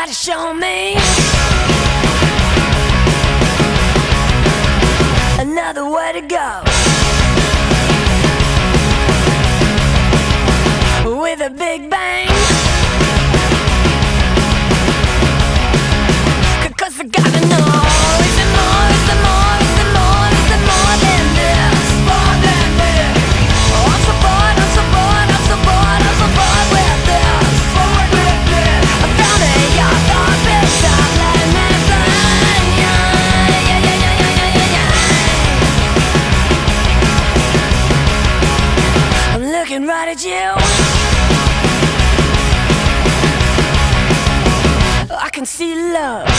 Somebody show me another way to go, with a big bang. 'Cause I gotta know, is it more, is it more, is it more, is it more than this? More than this. Oh, I'm so bored, I'm so bored, I'm so bored, I'm so bored with this. Bored with this. I found it, y'all thought this time, let me find ya. Yeah, yeah, yeah, yeah, yeah, yeah, yeah. I'm looking right at you. I can see love.